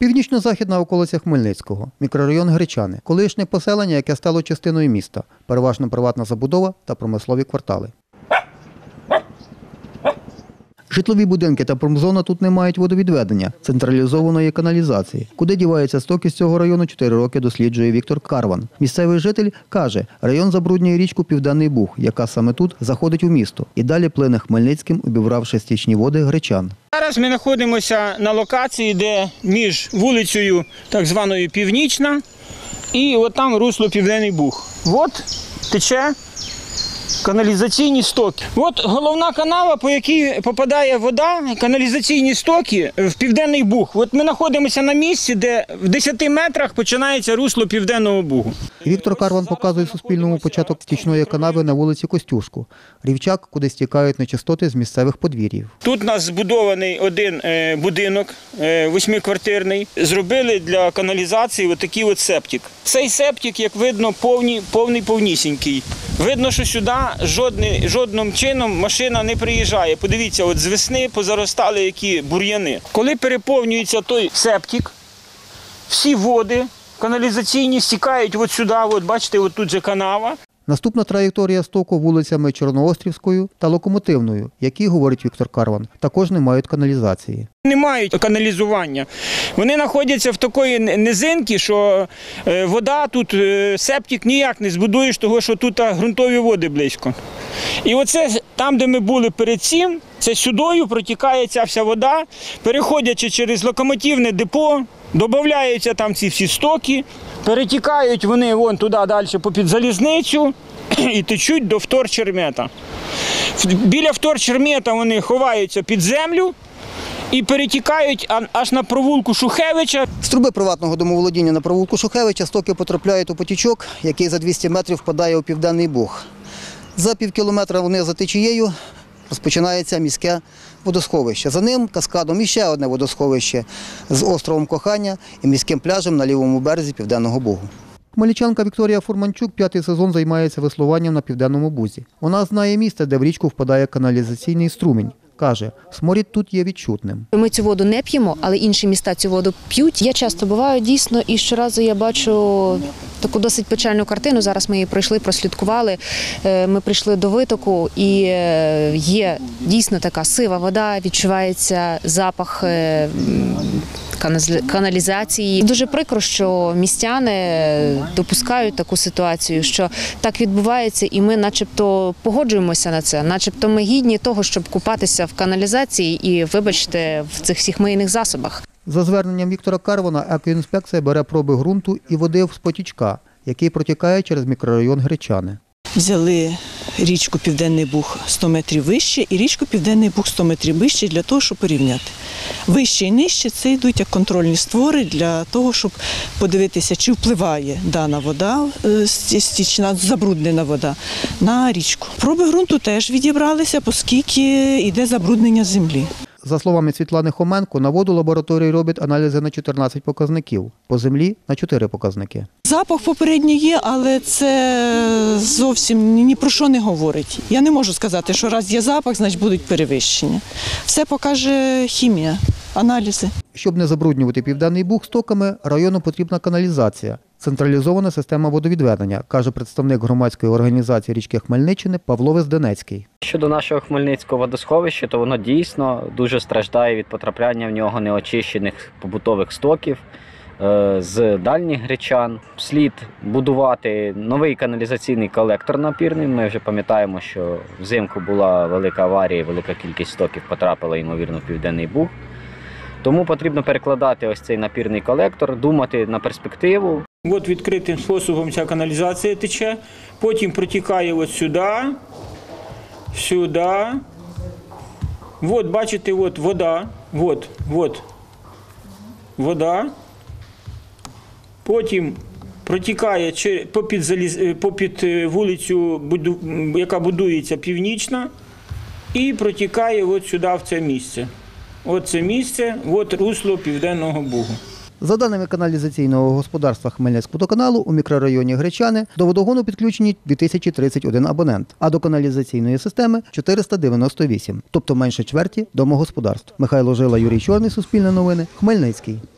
Північно-західна околиця Хмельницького, мікрорайон Гречани, колишнє поселення, яке стало частиною міста, переважно приватна забудова та промислові квартали. Житлові будинки та промзона тут не мають водовідведення, централізованої каналізації. Куди діваються стоки з цього району 4 роки досліджує Віктор Карван. Місцевий житель каже, район забруднює річку Південний Буг, яка саме тут заходить у місто. І далі плине Хмельницьким, обібравши стічні води Гречан. Зараз ми знаходимося на локації, де між вулицею так званою Північна і от там русло Південний Буг. От тече каналізаційні стоки. От головна канава, по якій попадає вода, каналізаційні стоки в Південний Буг. От ми знаходимося на місці, де в 10 метрах починається русло Південного Бугу. Віктор Карван показує Суспільному початок стічної канави на вулиці Костюшку. Рівчак, куди стікають нечистоти з місцевих подвір'їв. Тут у нас збудований один будинок 8-квартирний. Зробили для каналізації отакий от септик. Цей септик, як видно, повнісінький. Видно, що сюди жодним чином машина не приїжджає. Подивіться, от з весни позаростали які бур'яни. Коли переповнюється той септик, всі води каналізаційні стікають от сюди, от бачите, от тут же канава. Наступна траєкторія стоку вулицями Чорноострівською та Локомотивною, які, говорить Віктор Карван, також не мають каналізації. Не мають каналізування. Вони знаходяться в такої низинці, що вода тут, септик ніяк не збудуєш, тому що тут ґрунтові води близько. І оце там, де ми були перед цим, це сюдою протікає ця вся вода, переходячи через локомотивне депо, додаються там ці всі стоки, перетікають вони вон туди далі попід залізницю і течуть до вторчермета. Біля вторчермета вони ховаються під землю і перетікають аж на провулку Шухевича. З труби приватного домоволодіння на провулку Шухевича стоки потрапляють у потічок, який за 200 метрів впадає у Південний Буг. За півкілометра вниз за течією розпочинається міське водосховище. За ним каскадом іще одне водосховище з островом Кохання і міським пляжем на лівому березі Південного Бугу. Хмельничанка Вікторія Фурманчук 5-й сезон займається веслуванням на Південному Бузі. Вона знає місце, де в річку впадає каналізаційний струмінь. Каже, сморід тут є відчутним. Ми цю воду не п'ємо, але інші міста цю воду п'ють. Я часто буваю дійсно, і щоразу я бачу таку досить печальну картину. Зараз ми її пройшли, прослідкували. Ми прийшли до витоку і є дійсно така сива вода, відчувається запах каналізації. Дуже прикро, що містяни допускають таку ситуацію, що так відбувається, і ми начебто погоджуємося на це, начебто ми гідні того, щоб купатися в каналізації і, вибачте, в цих всіх мийних засобах. За зверненням Віктора Карвана, екоінспекція бере проби ґрунту і води з потічка, який протікає через мікрорайон Гречани. Взяли річку Південний Буг 100 метрів вище і річку Південний Буг 100 метрів вище для того, щоб порівняти. Вище і нижче це йдуть як контрольні створи для того, щоб подивитися, чи впливає дана вода, стічна, забруднена вода, на річку. Проби ґрунту теж відібралися, оскільки йде забруднення землі. За словами Світлани Хоменко, на воду лабораторії роблять аналізи на 14 показників, по землі – на 4 показники. Запах попередній є, але це зовсім ні про що не говорить. Я не можу сказати, що раз є запах, значить будуть перевищення. Все покаже хімія, аналізи. Щоб не забруднювати Південний Буг стоками, району потрібна каналізація. Централізована система водовідведення, каже представник громадської організації річки Хмельниччини Павло Везденецький. Щодо нашого Хмельницького водосховища, то воно дійсно дуже страждає від потрапляння в нього неочищених побутових стоків з дальніх Гречан. Слід будувати новий каналізаційний колектор напірний. Ми вже пам'ятаємо, що взимку була велика аварія, велика кількість стоків потрапила, ймовірно, в Південний Буг. Тому потрібно перекладати ось цей напірний колектор, думати на перспективу. От відкритим способом ця каналізація тече, потім протікає от сюди. От, бачите, от вода, вода. Потім протікає попід вулицю, яка будується Північна, і протікає от сюди, в це місце. От це місце, от русло Південного Бугу. За даними каналізаційного господарства Хмельницькводоканалу, у мікрорайоні Гречани до водогону підключені 2031 абонент, а до каналізаційної системи – 498, тобто менше чверті домогосподарств. Михайло Жила, Юрій Чорний, Суспільне новини, Хмельницький.